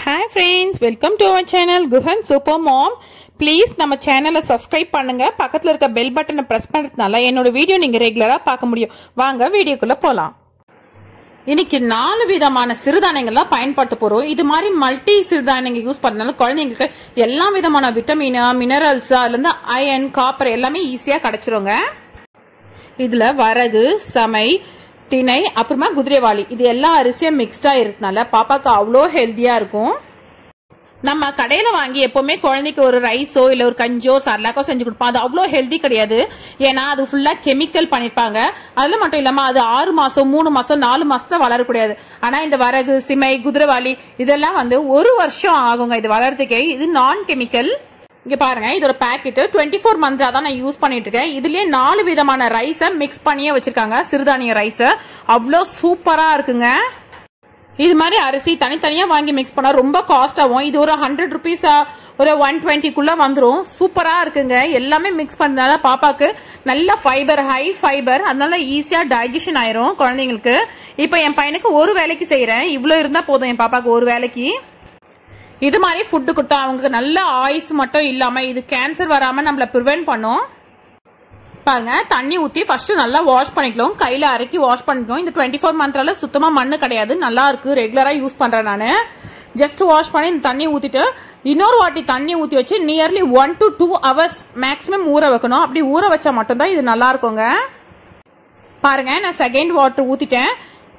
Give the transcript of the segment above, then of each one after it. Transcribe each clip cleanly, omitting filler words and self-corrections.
Hi friends, welcome to our channel Guhan Super Mom. Please நம்ம சேனலை subscribe பண்ணுங்க. பக்கத்துல இருக்க பெல் பட்டனை பிரஸ் பண்றதுனால என்னோட வீடியோ நீங்க ரெகுலரா பார்க்க முடியும். வாங்க வீடியோக்குள்ள போலாம். இன்னைக்கு 4 விதமான சிறுதானியங்கள் தான் பயன்படுத்த போறோம். இது மாதிரி மல்டி சிறுதானியங்கள் யூஸ் பண்ணனால குழந்தைங்களுக்கு எல்லா விதமான விட்டமின், மினரல்ஸ், அதுல இருந்து அயன், காப்பர் எல்லாமே ஈஸியா கிடைச்சிருங்க. இதுல வரகு, சமை, திணை, அப்புறமா குதிரைவாளி இது எல்லா அரிசியும் மிக்ஸ்டா இருக்கனால பாப்பாக்கு அவ்வளோ ஹெல்த்தியா இருக்கும். நம்ம கடையில வாங்கி எப்பவுமே குழந்தைக்கு ஒரு ரைஸோ இல்ல ஒரு கஞ்சோ சர்லாக்கோ செஞ்சு கொடுப்போம். அது அவ்வளோ ஹெல்தி கிடையாது. ஏன்னா அது ஃபுல்லா கெமிக்கல் பண்ணிருப்பாங்க. அதுல மட்டும் இல்லாம அது 6 மாசம் 3 மாசம் 4 மாசத்துல வளரக்கூடாது. ஆனா இந்த வரகு, சிமை, குதிரைவாளி இதெல்லாம் 1 வருஷம் ஆகுங்க இது வளர்றதுக்கே. இது நான் கெமிக்கல். இங்க பாருங்க, இதோட பாக்கெட் 24 மந்த்ரா தான் நான் யூஸ் பண்ணிட்டு இருக்கேன். இதுலயே 4 விதமான ரைஸ மிக்ஸ் பண்ணியே வச்சிருக்காங்க. சிறுதானிய ரைஸ் அவ்வளோ சூப்பரா இருக்குங்க. இது மாதிரி அரிசி தனித்தனியா வாங்கி மிக்ஸ் பண்ணா ரொம்ப காஸ்ட் ஆகும். இது ஒரு 100 rupees ஒரு 120 வந்துரும். சூப்பரா இருக்குங்க. எல்லாமே மிக்ஸ் பண்ணனால பாப்பாக்கு நல்ல ஃபைபர், ஹை ஃபைபர், அதனால ஈஸியா டைஜஷன் ஆயிரும் குழந்தைங்களுக்கு. இப்ப என் பையனுக்கு ஒரு வேலைக்கு செய்யறேன். இவ்வளவு இருந்தா போதும் என் பாப்பாக்கு ஒரு வேலைக்கு. இது மாதிரி ஃபுட்டு கொடுத்தா அவங்களுக்கு நல்ல ஆயுஸ் மட்டும் இல்லாம இது கேன்சர் வராம நம்மள ப்ரிவென்ட் பண்ணும். பாருங்க, தண்ணி ஊத்தி ஃபர்ஸ்ட் நல்லா வாஷ் பண்ணிக்கலாம். கையில அரைக்கி வாஷ் பண்ணிக்கணும். இந்த 24 மந்த்ல சுத்தமா மண்ணு கிடையாது. நல்லா இருக்கு. ரெகுலரா யூஸ் பண்றேன் நானு. ஜஸ்ட் வாஷ் பண்ணி இந்த தண்ணி ஊத்திட்டு இன்னொரு வாட்டி தண்ணி ஊத்தி வச்சு நியர்லி 1 to 2 hours மேக்ஸிமம் ஊற வைக்கணும். அப்படி ஊற வச்சா மட்டும்தான் இது நல்லா இருக்குங்க. பாருங்க, நான் செகண்ட் வாட்டர் ஊத்திட்டேன்.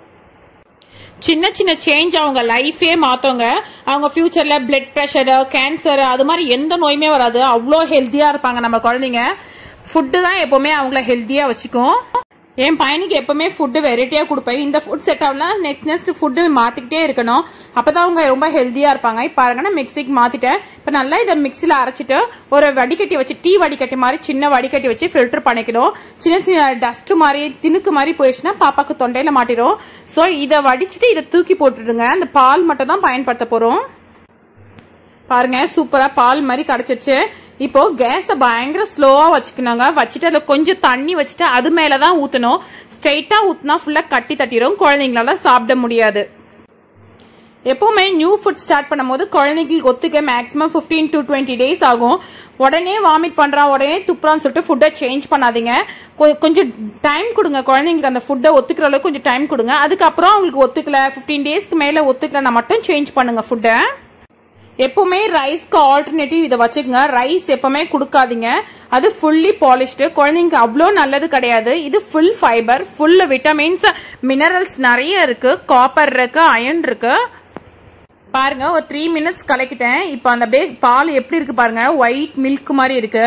சின்ன சின்ன சேஞ்ச் அவங்க லைஃபே மாத்தவங்க. அவங்க ஃபியூச்சர்ல பிளட் பிரஷர், கேன்சர் அது மாதிரி எந்த நோயுமே வராது. அவ்வளோ ஹெல்த்தியா இருப்பாங்க நம்ம குழந்தைங்க. ஃபுட்டு தான் எப்பவுமே அவங்கள ஹெல்த்தியா வச்சுக்கும். என் பையனுக்கு எப்பவுமே ஃபுட்டு வெரைட்டியா கொடுப்பேன். இந்த ஃபுட் செட் ஆகலாம் நெக்ஸ்ட் ஃபுட்டு மாத்திக்கிட்டே இருக்கணும். அப்பதான் அவங்க ரொம்ப ஹெல்த்தியா இருப்பாங்க. இப்ப பாருங்க, நான் மிக்சிக்கு மாத்திட்டேன். இப்ப நல்லா இதை மிக்சியில அரைச்சிட்டு ஒரு வடிகட்டி வச்சு, டீ வடிகட்டி மாதிரி சின்ன வடிகட்டி வச்சு ஃபில்டர் பண்ணிக்கணும். சின்ன சின்ன டஸ்ட் மாதிரி திணுக்கு மாதிரி போயிடுச்சுன்னா பாப்பாக்கு தொண்டையில மாட்டிடும். ஸோ இதை வடிச்சிட்டு இதை தூக்கி போட்டுடுங்க. அந்த பால் மட்டும் தான் பயன்படுத்த போறோம். பாருங்க, சூப்பரா பால் மாதிரி கிடைச்சிருச்சு. இப்போ கேஸை பயங்கர ஸ்லோவா வச்சுக்கணுங்க. வச்சுட்டு அதுல கொஞ்சம் தண்ணி வச்சுட்டு அது மேலதான் ஊத்தணும். ஸ்ட்ரெயிட்டா ஊத்தினா ஃபுல்லா கட்டி தட்டிடும். குழந்தைங்களால சாப்பிட முடியாது. எப்பவுமே நியூ ஃபுட் ஸ்டார்ட் பண்ணும் போது குழந்தைங்களுக்கு ஒத்துக்க மேக்ஸிமம் 15 to 20 days ஆகும். உடனே வாமிட் பண்றான், உடனே துப்புறான்னு சொல்லிட்டு ஃபுட்டை சேஞ்ச் பண்ணாதீங்க. கொஞ்சம் டைம் கொடுங்க. குழந்தைங்களுக்கு அந்த ஃபுட்டை ஒத்துக்கிற அளவுக்கு கொஞ்சம் டைம் கொடுங்க. அதுக்கப்புறம் அவங்களுக்கு ஒத்துக்கல, 15 daysக்கு மேல ஒத்துக்கலன்னா மட்டும் சேஞ்ச் பண்ணுங்க ஃபுட்டை. எப்பவுமே ரைஸ்க்கு ஆல்டர்னேட்டிவ் இதை வச்சுக்கோங்க. ரைஸ் எப்பவுமே கொடுக்காதீங்க. அது ஃபுல்லி பாலிஷ்டு. குழந்தைங்க அவ்வளோ நல்லது கிடையாது. இது full fibre, full vitamins, minerals நிறைய இருக்கு. காப்பர் இருக்கு, அயன் இருக்கு. பாருங்க, ஒரு 3 minutes கலக்கிட்டேன். இப்போ அந்த பால் எப்படி இருக்கு பாருங்க. ஒயிட் மில்க் மாதிரி இருக்கு.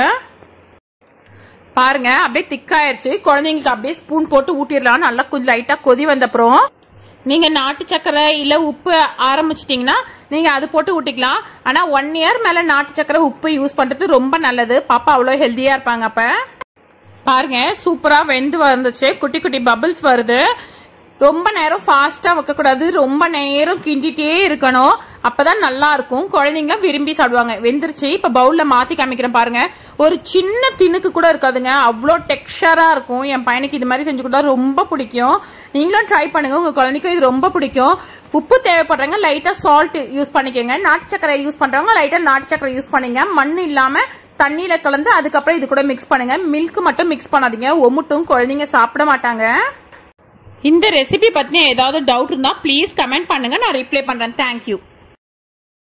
பாருங்க, அப்படியே திக்காயிருச்சு. குழந்தைங்களுக்கு அப்படியே ஸ்பூன் போட்டு ஊட்டிடலாம். நல்லா கொஞ்சம் லைட்டா கொதி வந்தப்புறம் நீங்க நாட்டு சக்கரை இல்ல உப்பு ஆரம்பிச்சிட்டீங்கன்னா நீங்க அது போட்டு ஊட்டிக்கலாம். ஆனா 1 year மேல நாட்டு சக்கரை உப்பு யூஸ் பண்றது ரொம்ப நல்லது. பாப்பா அவ்வளவு ஹெல்த்தியா இருப்பாங்க. அப்ப பாருங்க, சூப்பரா வெந்து வந்துச்சு. குட்டி குட்டி பபிள்ஸ் வருது. ரொம்ப நேரம் ஃபாஸ்டா வைக்க கூடாது. ரொம்ப நேரம் கிண்டிட்டே இருக்கணும். அப்பதான் நல்லா இருக்கும். குழந்தைங்க விரும்பி சாப்பிடுவாங்க. வெந்துருச்சு. இப்ப பவுல்ல மாத்தி காமிக்கிறேன் பாருங்க. ஒரு சின்ன திணுக்கு கூட இருக்காதுங்க. அவ்வளோ டெக்ஸ்சரா இருக்கும். என் பையனுக்கு இது மாதிரி செஞ்சு கொடுத்தா ரொம்ப பிடிக்கும். நீங்களும் ட்ரை பண்ணுங்க. உங்க குழந்தைக்கும் இது ரொம்ப பிடிக்கும். உப்பு தேவைப்படுறவங்க லைட்டா சால்ட் யூஸ் பண்ணிக்கோங்க. நாட்டு சக்கரை யூஸ் பண்றவங்க லைட்டா நாட்டு சக்கரை யூஸ் பண்ணுங்க. மண் இல்லாம தண்ணியில கலந்து அதுக்கப்புறம் இது கூட மிக்ஸ் பண்ணுங்க. மில்க் மட்டும் மிக்ஸ் பண்ணாதீங்க. ஒமுட்டும், குழந்தைங்க சாப்பிட மாட்டாங்க. இந்த ரெசிபி பத்தின ஏதாவது டவுட் இருந்தா ப்ளீஸ் கமெண்ட் பண்ணுங்க. நான் ரிப்ளை பண்றேன். தேங்க்யூ.